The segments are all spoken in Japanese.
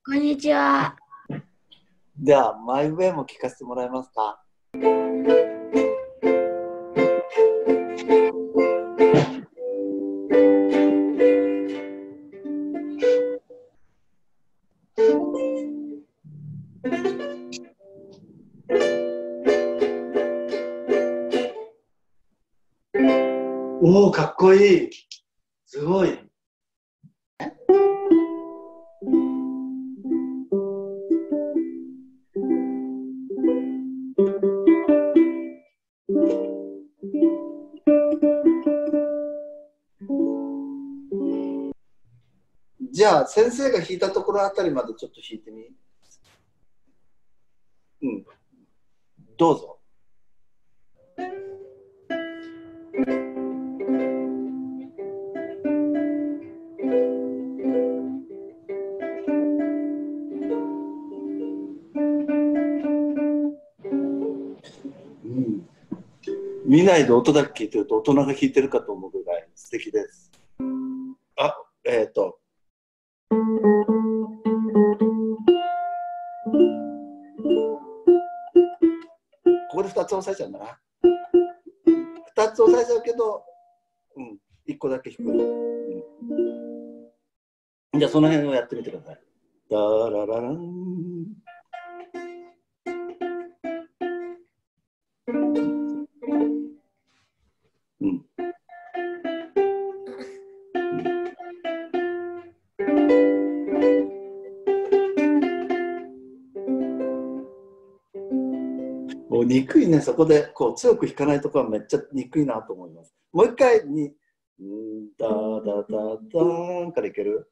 こんにちは。 では、マイウェイも聞かせてもらえますか？おお、かっこいい。すごい。じゃあ、先生が弾いたところあたりまでちょっと弾いてみ。うん。どうぞ。うん。見ないで音だけ聞いてると大人が弾いてるかと思うぐらい素敵です。あ、ここで2つ押さえちゃうんだな。2つ押さえちゃうけど、うん、1個だけ弾く。うん、じゃあその辺をやってみてください。ダラララン。うん。もう憎いね、そこでこう強く弾かないところはめっちゃ憎いなと思います。もう一回に、ダダダダーンからいける？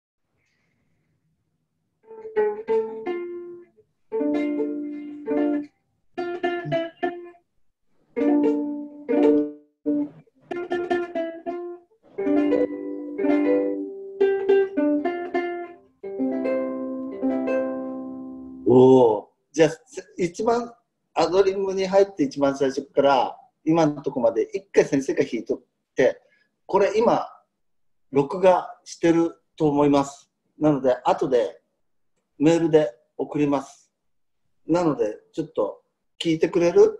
おお、じゃあ一番アドリブに入って一番最初から今のところまで一回先生が弾いとって、これ今録画してると思います。なので後でメールで送ります。なのでちょっと聞いてくれる？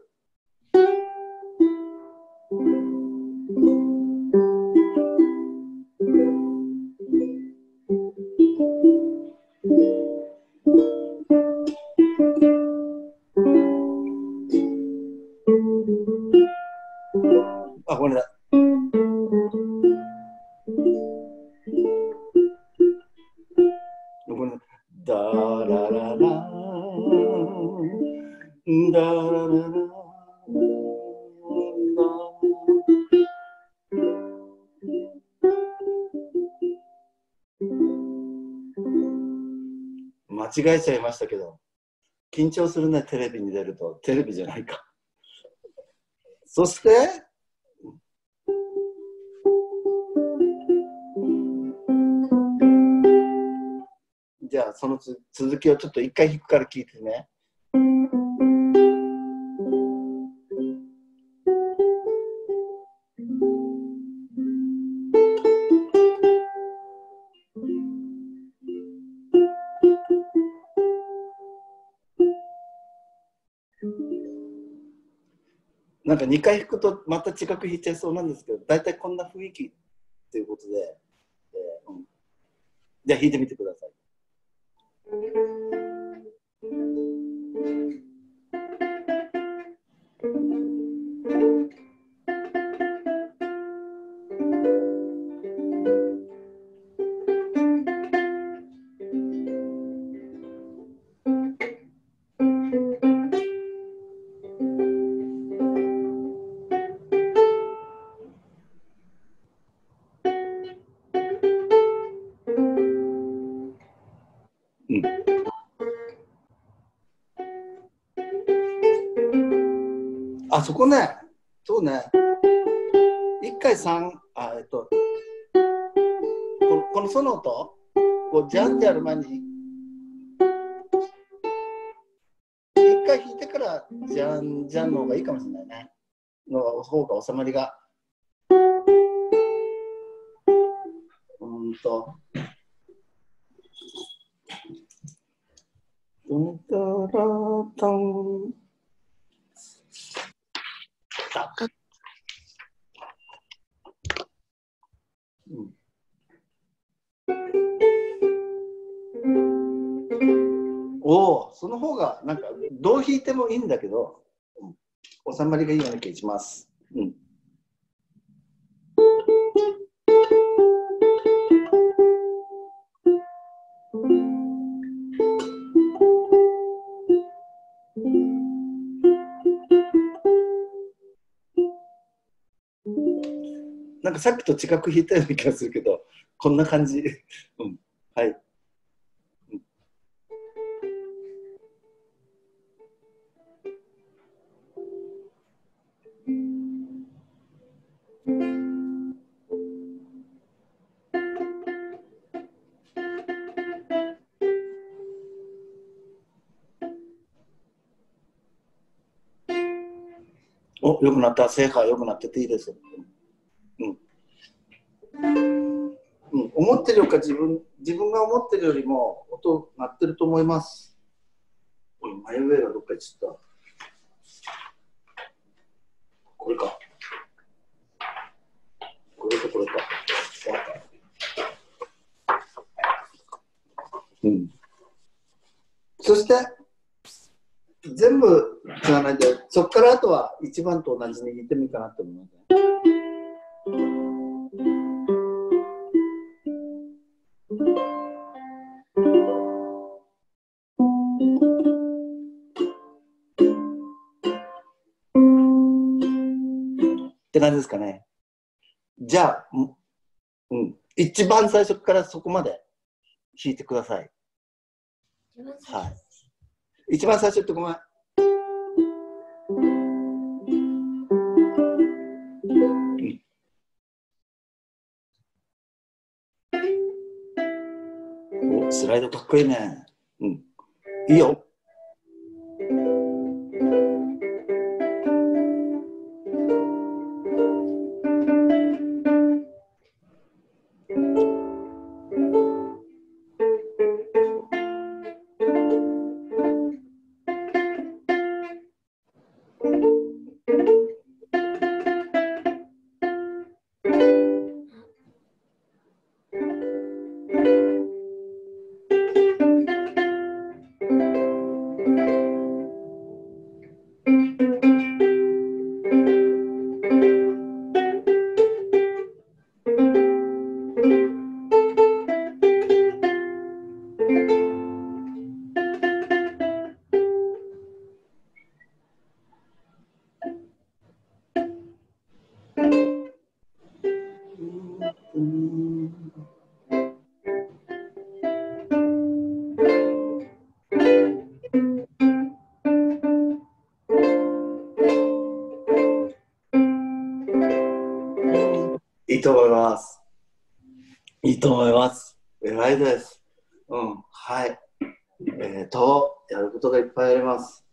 あ、ごめんなさい。ごめんなさい。ダララランダラララン間違えちゃいましたけど、緊張するね、テレビに出ると。テレビじゃないか。そして、じゃあその続きをちょっと一回弾くから聞いてね。なんか2回弾くとまた違く弾いちゃいそうなんですけど、大体こんな雰囲気ということで、じゃあ弾いてみてください。うん。あ、そこね、そうね、1回3、このソの音、こうジャンってやる前に、1回弾いてからジャンジャンの方がいいかもしれないね。の方が収まりが。うんと。 ンタラタン。おお、その方がなんかどう弾いてもいいんだけど、収まりがいいような気がします。うん。なんかさっきと違く弾いたような気がするけど、こんな感じ。うん、はい。お、良くなった。正解良くなってていいです。うん。うん、思ってるよりか自分が思ってるよりも音鳴ってると思います。おい、前上がどっか行っちゃった。これか。これとこれか。うん。そして全部つながないで、そこからあとは1番と同じに弾いてもいいかなと思います、ね。って感じですかね。じゃあ、うん、一番最初からそこまで弾いてください。はい。一番最初ってごめん。お、スライドかっこいいね。うん。いいよ。いいと思います。いいと思います。偉いです。うん、はい。やることがいっぱいあります。